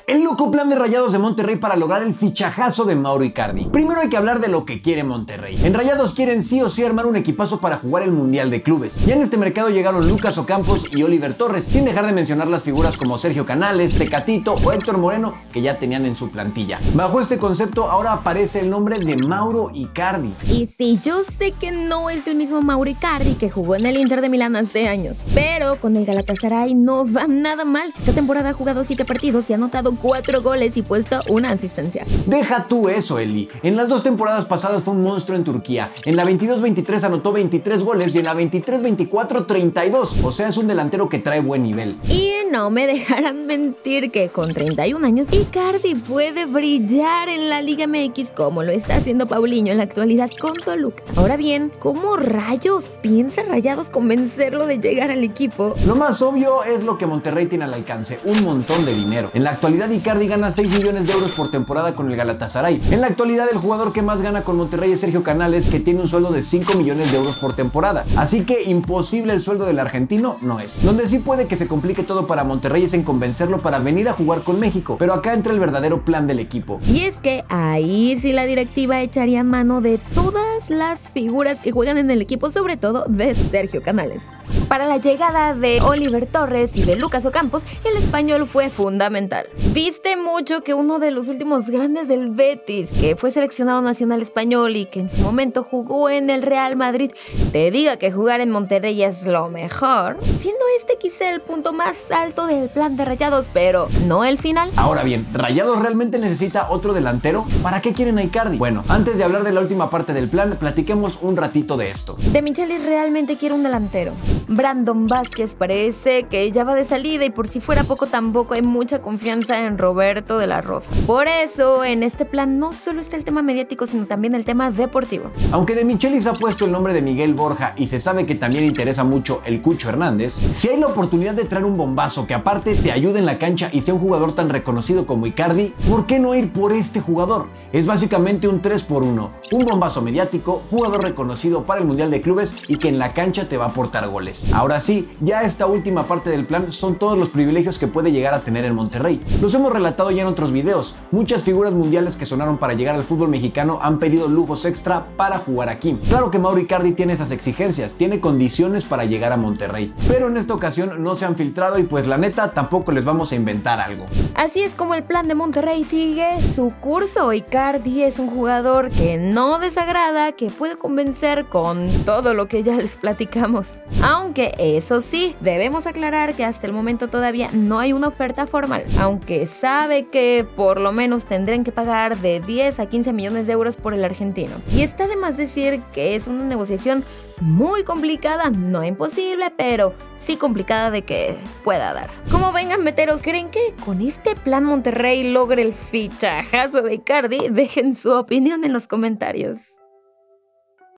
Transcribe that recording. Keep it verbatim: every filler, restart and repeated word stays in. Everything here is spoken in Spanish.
El loco plan de Rayados de Monterrey para lograr el fichajazo de Mauro Icardi. Primero hay que hablar de lo que quiere Monterrey. En Rayados quieren sí o sí armar un equipazo para jugar el Mundial de Clubes. Ya en este mercado llegaron Lucas Ocampos y Oliver Torres, sin dejar de mencionar las figuras como Sergio Canales, Tecatito o Héctor Moreno, que ya tenían en su plantilla. Bajo este concepto ahora aparece el nombre de Mauro Icardi. Y sí, yo sé que no es el mismo Mauro Icardi que jugó en el Inter de Milán hace años, pero con el Galatasaray no va nada mal. Esta temporada ha jugado siete partidos y ha anotado cuatro goles y puesto una asistencia. Deja tú eso, Eli. En las dos temporadas pasadas fue un monstruo en Turquía. En la veintidós veintitrés anotó veintitrés goles y en la veintitrés veinticuatro treinta y dos. O sea, es un delantero que trae buen nivel. Y no me dejarán mentir que con treinta y un años Icardi puede brillar en la Liga M X como lo está haciendo Paulinho en la actualidad con Toluca. Ahora bien, ¿cómo rayos piensa Rayados convencerlo de llegar al equipo? Lo más obvio es lo que Monterrey tiene al alcance, un montón de dinero. En la actualidad Icardi gana seis millones de euros por temporada con el Galatasaray. En la actualidad el jugador que más gana con Monterrey es Sergio Canales, que tiene un sueldo de cinco millones de euros por temporada. Así que imposible el sueldo del argentino no es. Donde sí puede que se complique todo para Monterrey es en convencerlo para venir a jugar con México, pero acá entra el verdadero plan del equipo. Y es que ahí sí la directiva echaría mano de todas las figuras que juegan en el equipo, sobre todo de Sergio Canales. Para la llegada de Oliver Torres y de Lucas Ocampos, el español fue fundamental. Viste mucho que uno de los últimos grandes del Betis, que fue seleccionado nacional español y que en su momento jugó en el Real Madrid, te diga que jugar en Monterrey es lo mejor, siendo este quizá el punto más alto del plan de Rayados, pero no el final. Ahora bien, ¿Rayados realmente necesita otro delantero? ¿Para qué quieren a Icardi? Bueno, antes de hablar de la última parte del plan, platiquemos un ratito de esto. De Michelis realmente quiere un delantero. Brandon Vázquez parece que ya va de salida y por si fuera poco tampoco hay mucha confianza en Roberto de la Rosa. Por eso en este plan no solo está el tema mediático sino también el tema deportivo. Aunque de Michelis ha puesto el nombre de Miguel Borja y se sabe que también interesa mucho el Cucho Hernández, si hay la oportunidad de traer un bombazo que aparte te ayude en la cancha y sea un jugador tan reconocido como Icardi, ¿por qué no ir por este jugador? Es básicamente un tres por uno, un bombazo mediático, jugador reconocido para el Mundial de Clubes y que en la cancha te va a aportar goles. Ahora sí, ya esta última parte del plan son todos los privilegios que puede llegar a tener en Monterrey. Los hemos relatado ya en otros videos. Muchas figuras mundiales que sonaron para llegar al fútbol mexicano han pedido lujos extra para jugar aquí. Claro que Mauro Icardi tiene esas exigencias, tiene condiciones para llegar a Monterrey, pero en esta ocasión no se han filtrado y pues la neta tampoco les vamos a inventar algo. Así es como el plan de Monterrey sigue su curso. Icardi es un jugador que no desagrada, que puede convencer con todo lo que ya les platicamos. Aunque eso sí, debemos aclarar que hasta el momento todavía no hay una oferta formal, aunque sabe que por lo menos tendrán que pagar de diez a quince millones de euros por el argentino. Y está de más decir que es una negociación muy complicada, no imposible, pero sí complicada de que pueda dar. Como vengan meteros, ¿creen que con este plan Monterrey logre el fichajazo de Icardi? Dejen su opinión en los comentarios.